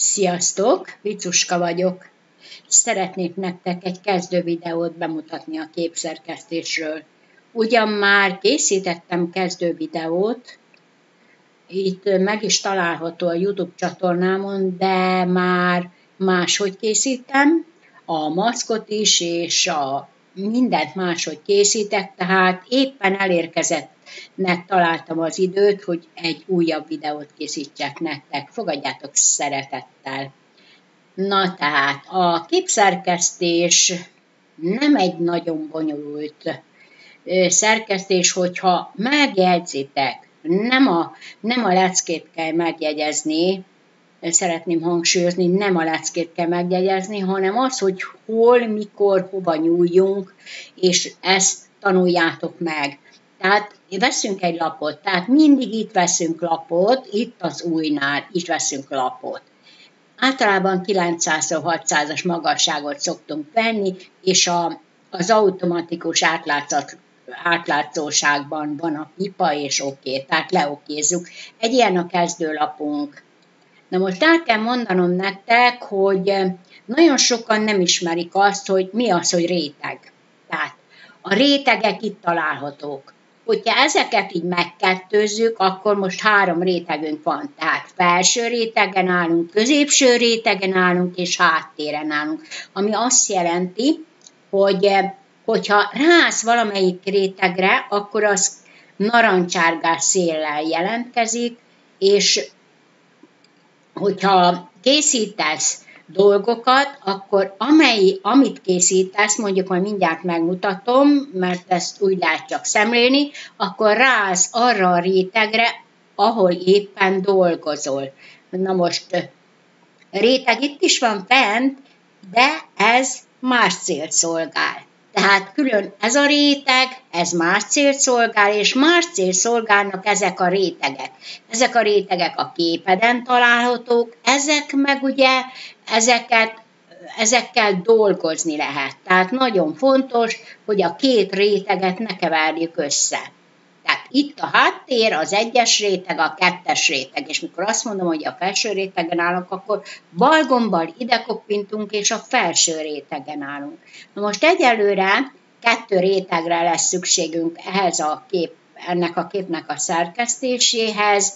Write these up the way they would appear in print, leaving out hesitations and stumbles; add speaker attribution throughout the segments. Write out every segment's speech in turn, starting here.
Speaker 1: Sziasztok, Vicuska vagyok. Szeretnék nektek egy kezdő videót bemutatni a képszerkesztésről. Ugyan már készítettem kezdő videót, itt meg is található a YouTube csatornámon, de már máshogy készítem, a maszkot is, és mindent máshogy készítek, tehát éppen elérkezettnek találtam az időt, hogy egy újabb videót készítsek nektek. Fogadjátok szeretettel! Na tehát, a képszerkesztés nem egy nagyon bonyolult szerkesztés, hogyha megjegyzitek, nem a leckét kell megjegyezni, szeretném hangsúlyozni, nem a leckét kell megjegyezni, hanem az, hogy hol, mikor, hova nyúljunk, és ezt tanuljátok meg. Tehát veszünk egy lapot, tehát mindig itt veszünk lapot, itt az ujjnál, itt veszünk lapot. Általában 900-600-as magasságot szoktunk venni, és az automatikus átlátszóságban van a pipa, és oké, tehát leokézzük. Egy ilyen a kezdőlapunk. Na most el kell mondanom nektek, hogy nagyon sokan nem ismerik azt, hogy mi az, hogy réteg. Tehát a rétegek itt találhatók. Hogyha ezeket így megkettőzzük, akkor most 3 rétegünk van. Tehát felső rétegen állunk, középső rétegen állunk, és háttéren állunk. Ami azt jelenti, hogy hogyha rász valamelyik rétegre, akkor az narancsárgás széllel jelentkezik, és hogyha készítesz dolgokat, akkor amit készítesz, mondjuk majd mindjárt megmutatom, mert ezt úgy lehet csak szemlélni, akkor rász arra a rétegre, ahol éppen dolgozol. Na most réteg itt is van fent, de ez más célt szolgál. Tehát külön ez a réteg, ez más célt szolgál, és más célt szolgálnak ezek a rétegek. Ezek a rétegek a képeden találhatók, ezek meg ugye, ezekkel dolgozni lehet. Tehát nagyon fontos, hogy a két réteget ne keverjük össze. Tehát itt a háttér, az 1-es réteg, a 2-es réteg, és mikor azt mondom, hogy a felső rétegen állunk, akkor bal gombbal ide koppintunk, és a felső rétegen állunk. Na most egyelőre 2 rétegre lesz szükségünk ennek a képnek a szerkesztéséhez.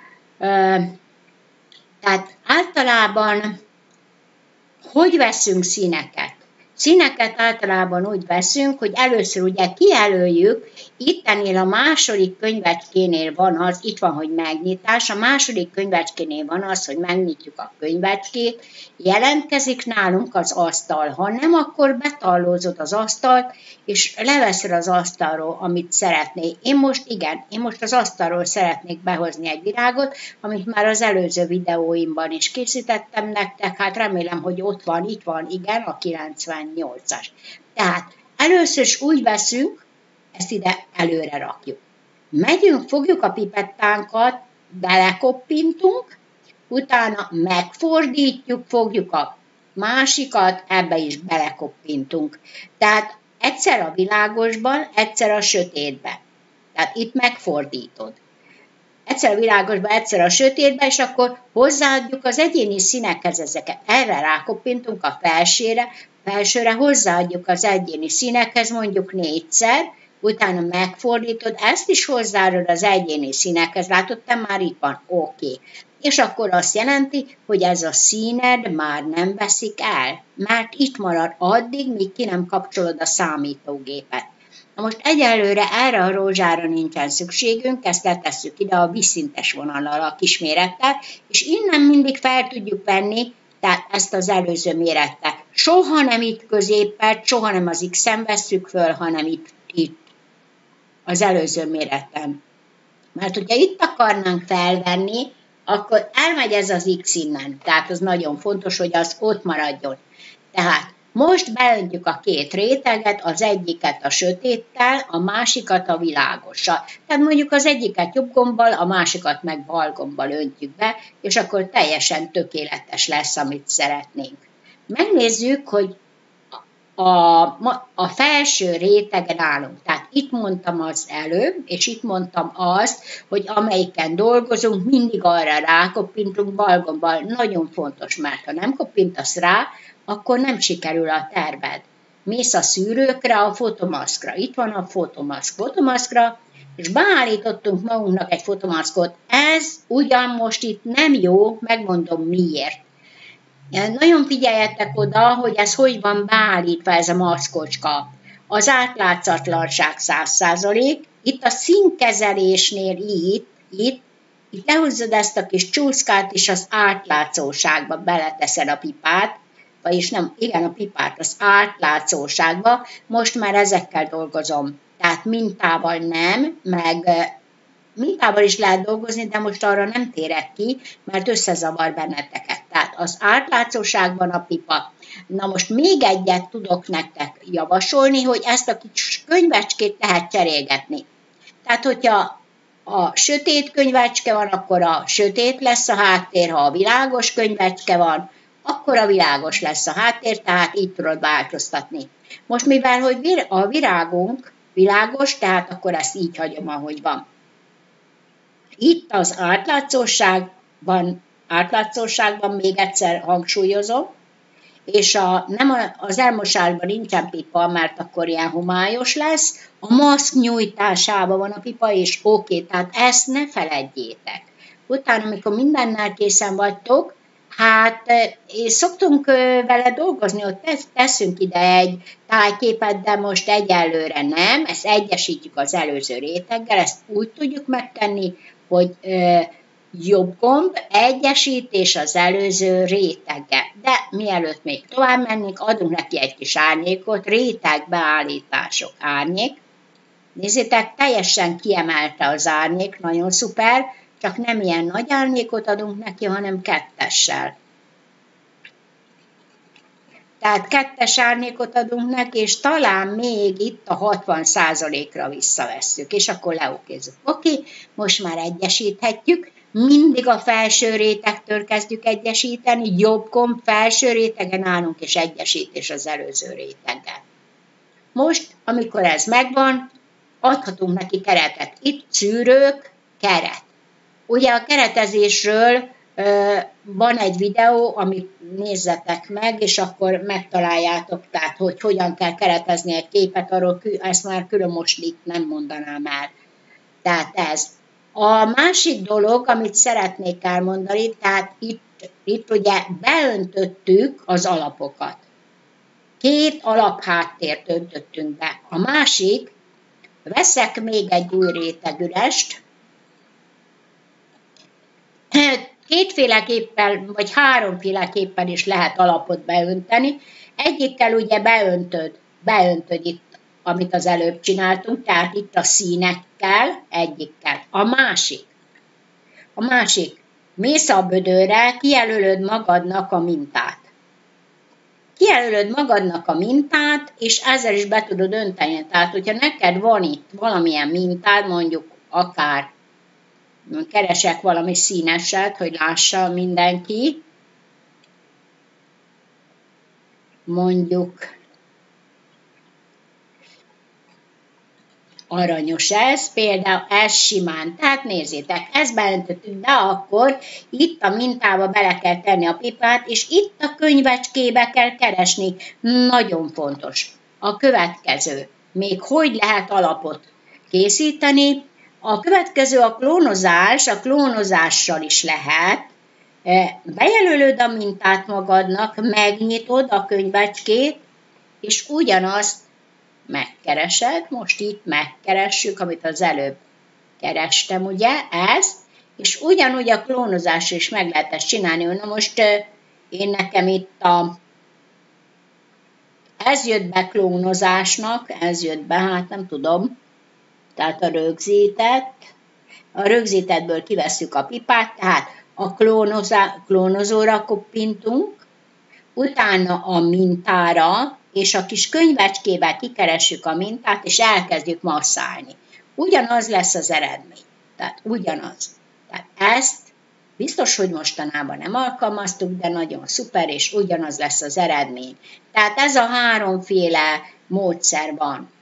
Speaker 1: Tehát általában hogy veszünk színeket? Színeket általában úgy veszünk, hogy először ugye kijelöljük, ittenél a második könyvecskénél van az, itt van, hogy megnyitás, a második könyvecskénél van az, hogy megnyitjuk a könyvecskét, jelentkezik nálunk az asztal, ha nem, akkor betallózod az asztalt, és leveszed az asztalról, amit szeretnél. Én most az asztalról szeretnék behozni egy virágot, amit már az előző videóimban is készítettem nektek, hát remélem, hogy ott van, itt van, igen, a 98-as. Tehát először is úgy veszünk, ezt ide előre rakjuk. Megyünk, fogjuk a pipettánkat, belekoppintunk, utána megfordítjuk, fogjuk a másikat, ebbe is belekoppintunk. Tehát egyszer a világosban, egyszer a sötétbe. Tehát itt megfordítod. Egyszer a világosba, egyszer a sötétbe, és akkor hozzáadjuk az egyéni színekhez ezeket. Erre rákoppintunk a felsőre hozzáadjuk az egyéni színekhez, mondjuk 4-szer, utána megfordítod, ezt is hozzáadod az egyéni színekhez, látod, te már itt van, oké. És akkor azt jelenti, hogy ez a színed már nem veszik el, mert itt marad addig, míg ki nem kapcsolod a számítógépet. Na most egyelőre erre a rózsára nincsen szükségünk, ezt letesszük ide a vízszintes vonallal, a kismérettel, és innen mindig fel tudjuk venni, tehát ezt az előző mérettel. Soha nem itt középpel, soha nem az X-en vesszük föl, hanem itt az előző méreten. Mert hogyha itt akarnánk felvenni, akkor elmegy ez az X innen. Tehát az nagyon fontos, hogy az ott maradjon. Tehát most beöntjük a 2 réteget, az egyiket a sötéttel, a másikat a világossal. Tehát mondjuk az egyiket jobb gombbal, a másikat meg bal gombbal öntjük be, és akkor teljesen tökéletes lesz, amit szeretnénk. Megnézzük, hogy a felső rétegen állunk. Tehát itt mondtam az előbb, és itt mondtam azt, hogy amelyiken dolgozunk, mindig arra rákoppintunk bal-gombal. Nagyon fontos, mert ha nem koppintasz rá, akkor nem sikerül a terved. Mész a szűrőkre, a fotomaszkra. Itt van a fotomaszkra, és beállítottunk magunknak egy fotomaszkot. Ez ugyan most itt nem jó, megmondom miért. Nagyon figyeljetek oda, hogy ez hogy van beállítva, ez a maszkocska. Az átlátszatlanság 100%, itt a színkezelésnél itt lehúzzad ezt a kis csúszkát, és az átlátszóságba beleteszed a pipát, vagyis nem, igen, a pipát az átlátszóságba, most már ezekkel dolgozom. Tehát mintával nem, meg mintával is lehet dolgozni, de most arra nem térek ki, mert összezavar benneteket. Tehát az átlátszóságban a pipa. Na most még egyet tudok nektek javasolni, hogy ezt a kis könyvecskét lehet cserélgetni. Tehát, hogyha a sötét könyvecske van, akkor a sötét lesz a háttér, ha a világos könyvecske van, akkor a világos lesz a háttér, tehát így tudod változtatni. Most mivel, hogy a virágunk világos, tehát akkor ezt így hagyom, ahogy van. Itt az átlátszóságban még egyszer hangsúlyozom, és az elmosásban nincsen pipa, mert akkor ilyen homályos lesz, a maszk nyújtásában van a pipa, és oké, tehát ezt ne feledjétek. Utána, amikor mindennel készen vagytok, hát és szoktunk vele dolgozni, ott teszünk ide egy tájképet, de most egyelőre nem, ezt egyesítjük az előző réteggel, ezt úgy tudjuk megtenni, hogy jobb gomb, egyesítés az előző réteggel. De mielőtt még tovább mennénk, adunk neki egy kis árnyékot, rétegbeállítások, árnyék. Nézzétek, teljesen kiemelte az árnyék, nagyon szuper, csak nem ilyen nagy árnyékot adunk neki, hanem kettessel. Tehát kettes árnyékot adunk neki, és talán még itt a 60%-ra visszavesszük, és akkor leokézzük. Oké, most már egyesíthetjük. Mindig a felső rétegtől kezdjük egyesíteni, jobb gomb, felső rétegen állunk, és egyesítés az előző réteggel. Most, amikor ez megvan, adhatunk neki keretet. Itt szűrők, keret. Ugye a keretezésről van egy videó, amit nézzetek meg, és akkor megtaláljátok, tehát hogy hogyan kell keretezni egy képet, arról ezt már külön most itt nem mondanám el. Tehát ez. A másik dolog, amit szeretnék elmondani, tehát itt ugye beöntöttük az alapokat. 2 alapháttért öntöttünk be. A másik, veszek még egy új rétegürest, 2-féleképpen vagy 3-féleképpen is lehet alapot beönteni. Egyikkel ugye beöntöd itt, amit az előbb csináltunk, tehát itt a színekkel, egyikkel. A másik, mész a bödőre, kijelölöd magadnak a mintát. És ezzel is be tudod önteni. Tehát, hogyha neked van itt valamilyen mintád, mondjuk akár keresek valami színeset, hogy lássa mindenki, mondjuk aranyos ez, például ez simán. Tehát nézzétek, ezt beöntöttük, de akkor itt a mintába bele kell tenni a pipát, és itt a könyvecskébe kell keresni. Nagyon fontos. A következő. Még hogy lehet alapot készíteni? A következő a klónozás, a klónozással is lehet. Bejelölöd a mintát magadnak, megnyitod a könyvecskét, és ugyanazt megkeresed, most itt megkeressük, amit az előbb kerestem, ugye, ezt, és ugyanúgy a klónozás is meg lehet ezt csinálni. Na most én nekem itt ez jött be klónozásnak, hát nem tudom, tehát a rögzítettből kivesszük a pipát, tehát a klónozóra koppintunk, utána a mintára, és a kis könyvecskével kikeressük a mintát, és elkezdjük masszálni. Ugyanaz lesz az eredmény. Tehát ugyanaz. Tehát ezt biztos, hogy mostanában nem alkalmaztuk, de nagyon szuper, és ugyanaz lesz az eredmény. Tehát ez a 3 féle módszer van.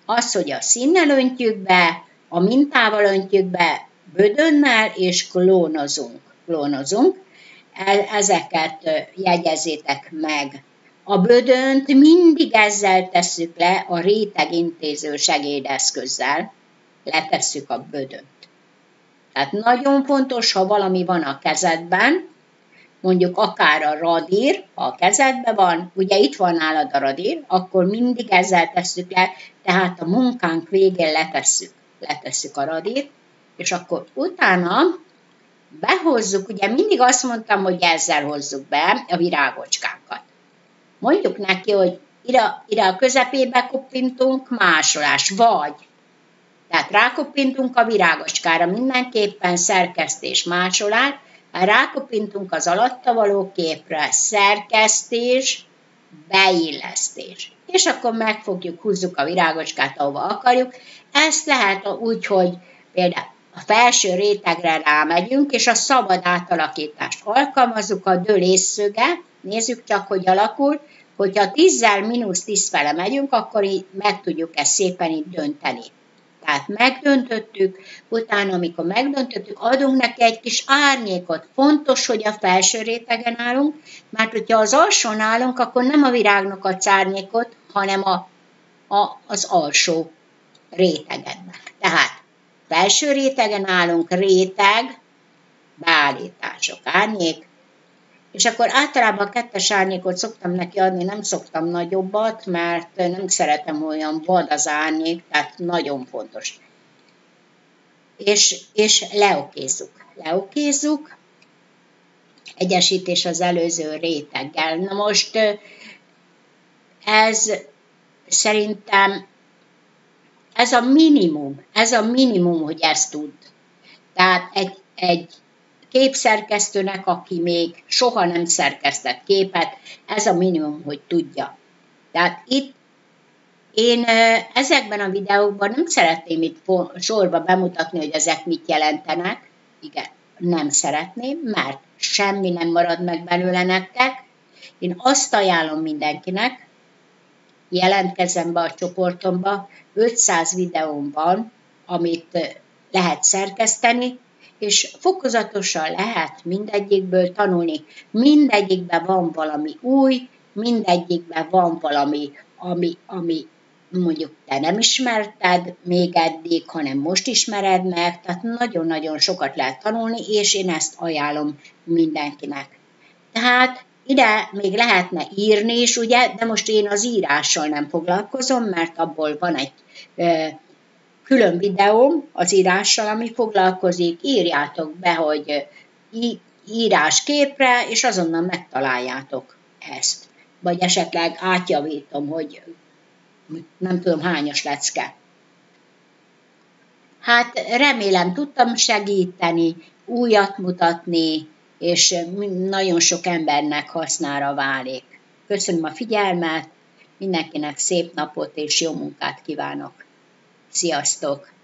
Speaker 1: Az, hogy a színnel öntjük be, a mintával öntjük be, bödönnel, és klónozunk. Ezeket jegyezzétek meg. A bödönt mindig ezzel tesszük le, a rétegintéző segédeszközzel letesszük a bödönt. Tehát nagyon fontos, ha valami van a kezedben, mondjuk akár a radír, ha a kezedben van, ugye itt van nálad a radír, akkor mindig ezzel tesszük le, tehát a munkánk végén letesszük a radírt, és akkor utána behozzuk, ugye mindig azt mondtam, hogy ezzel hozzuk be a virágocskákat. Mondjuk neki, hogy ide a közepébe koppintunk, másolás, vagy. Tehát rákoppintunk a virágocskára, mindenképpen szerkesztés, másolás, rákoppintunk az alatta való képre, szerkesztés, beillesztés. És akkor megfogjuk, húzzuk a virágocskát, ahova akarjuk. Ezt lehet úgy, hogy például a felső rétegre rámegyünk, és a szabad átalakítást alkalmazzuk, a dölésszöge, nézzük csak, hogy alakul, hogyha 10-zel -10 fele megyünk, akkor így meg tudjuk ezt szépen így dönteni. Tehát megdöntöttük, utána, amikor megdöntöttük, adunk neki egy kis árnyékot. Fontos, hogy a felső rétegen állunk, mert hogyha az alsón állunk, akkor nem a virágnak adsz árnyékot, hanem az alsó rétegednek. Tehát felső rétegen állunk, réteg, beállítások, árnyék, és akkor általában a 2-es árnyékot szoktam neki adni, nem szoktam nagyobbat, mert nem szeretem olyan vad az árnyék, tehát nagyon fontos. És leokézzuk, egyesítés az előző réteggel. Na most ez szerintem ez a minimum, hogy ezt tud. Tehát egy képszerkesztőnek, aki még soha nem szerkesztett képet, ez a minimum, hogy tudja. Tehát itt én ezekben a videókban nem szeretném itt sorba bemutatni, hogy ezek mit jelentenek. Igen, nem szeretném, mert semmi nem marad meg belőle nektek. Én azt ajánlom mindenkinek, jelentkezem be a csoportomba, 500 videóm van, amit lehet szerkeszteni, és fokozatosan lehet mindegyikből tanulni. Mindegyikben van valami új, mindegyikben van valami, ami mondjuk te nem ismerted még eddig, hanem most ismered meg, tehát nagyon-nagyon sokat lehet tanulni, és én ezt ajánlom mindenkinek. Tehát ide még lehetne írni is, ugye, de most én az írással nem foglalkozom, mert abból van egy külön videóm az írással, ami foglalkozik, írjátok be, hogy írás képre, és azonnal megtaláljátok ezt. Vagy esetleg átjavítom, hogy nem tudom hányas lecke. Hát remélem tudtam segíteni, újat mutatni, és nagyon sok embernek hasznára válik. Köszönöm a figyelmet, mindenkinek szép napot és jó munkát kívánok. Sziasztok!